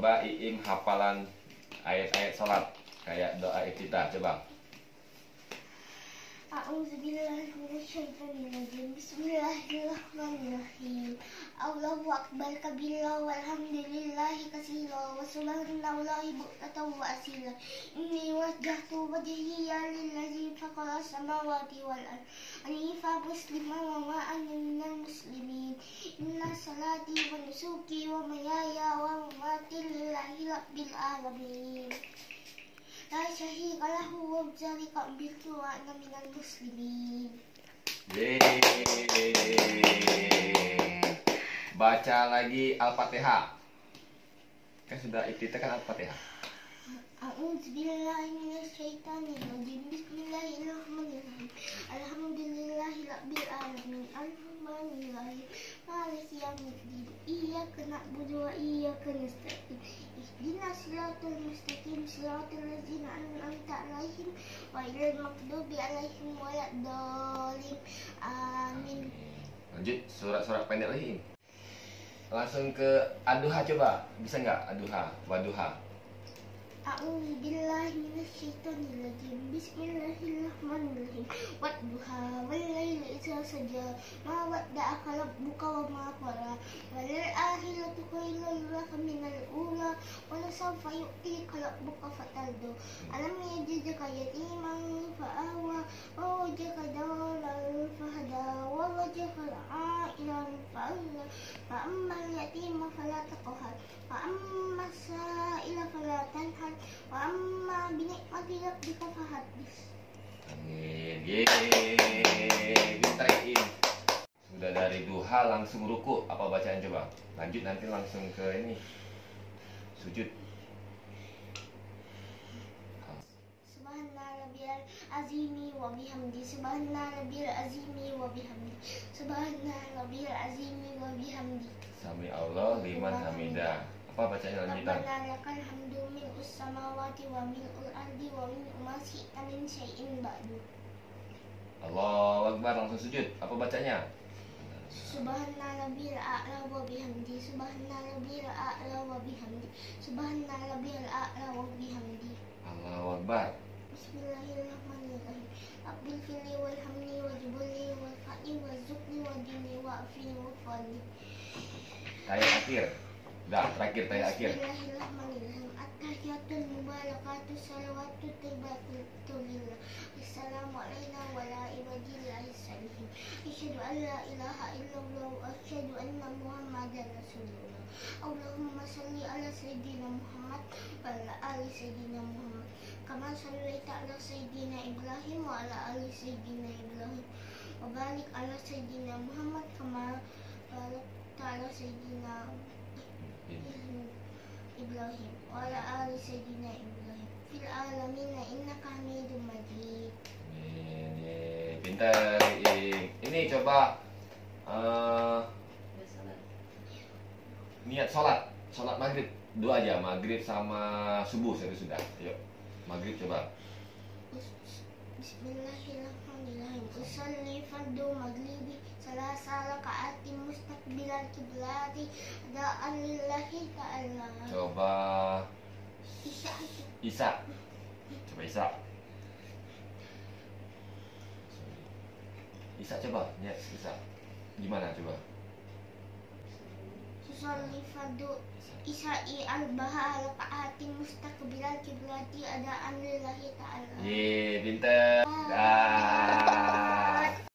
Coba Iim hafalan ayat-ayat sholat kayak doa iftitah, coba. A'udzubillahi minasyaitonirrajim. Bismillahirrahmanirrahim. Allahu akbar kabira walhamdulillahi katsira wa subhanallahi bukratan wa asila. Inni wajjahtu wajhiya lillazi fatara samawati wal ardh hanifan musliman wa ma ana minal muslimin. Inna salati wa nusuki wa mahyaya wa mamati lillahi rabbil alamin. La syarika lahu wa bidzalika umirtu wa ana minal muslimin. Baca lagi Al-Fatihah. Kan sudah iftitah kan Al-Fatihah. A'udzubillahi minasyaitonirrajim. Bismillahirrahmanirrahim. Alhamdulillahirabbil alamin. Arrahmanirrahim. Maliki yaumiddin. Iyyaka na'budu wa iyyaka nasta'in. Ihdinas siratal mustaqim. Siratal ladzina an'amta 'alaihim ghairil maghdubi 'alaihim waladdallin. Amin. Lanjut surat-surat pendek lagi. Langsung ke Ad-Duha coba. Bisa nggak Ad-Duha? Wadduha. A'udzubillahi minasyaitonirrajim. Bismillahirrahmanirrahim. Wadduha wallaili idza saja. Ma wadda'aka rabbuka wa ma qala. Wal akhiratu khairun laka minal ula. Wa lasawfa yu'tika rabbuka fatarda. Alam yajidka yatiman fa'awa wa wajhaka dhallan fahada wa wajhaka 'ailan fa'aghnaa. Fa ammal yatima fala taqhar. Wa ammas sa'ila fala tanhar. Wa amma bi ni'mati rabbika fahaddits. Amin. Yeay. Pintar Iim. Sudah dari duha langsung ruku. Apa bacaan coba? Lanjut nanti langsung ke ini. Sujud. Subhanallahil azimi wa bihamdi. Subhanallahil azimi wa bihamdi. Subhanallahil azimi wa bihamdi. Sami Allah liman hamidah. Apa bacanya lanjutan? Rabbana lakal hamdu mil'us samawati wa mil'ul ardi wa mil'u ma syi'ta min syai'in ba'du. Allahu Akbar, langsung sujud. Apa bacanya? Subhanallahil a'la wa bihamdi. Subhanallahil a'la wa bihamdi. Subhanallahil a'la wa bihamdi. Allahu Akbar. Bismillahirrahmanirrahim. Rabbil firli walhamni wajibuli walfa'ni warzuqni wadini wa'afini wa'fali. Tayat akhir. Udah, terakhir tayat akhir. Bismillahirrahmanirrahim. At-tahiyatul mubarakatuh salawatu tayyibatu lillah. Assalamu alayna wa ala ibadillahis salihin. Asyhadu an la ilaha illallah wa asyhadu anna Muhammadan rasulullah. Allahumma shalli ala sayyidina Muhammad wa ala ali sayyidina Muhammad. Kama shallaita ala sayyidina Ibrahim wa ala ali sayyidina Ibrahim. Wa barik ala sayyidina Muhammad kama barakta ala sayyidina Ibrahim wa ala ali sayyidina Ibrahim fil alamin innaka Hamidum Majid. Ini pintar Iim. Ini coba niat sholat maghrib dua aja, maghrib sama subuh sudah. Yuk maghrib coba. Bismillahirrahmanirrahim. Usalli fardu maghribi salasa raka'atin mustaqbilal qiblati adaan lillahi ta'ala. Coba Isa. Coba Isa. Isa coba, niat Isa. Gimana coba? Usalli fardu isya'i arba'a raka'atin mustaqbilal qiblati adaan lillahi ta'ala. Pintar. Dah.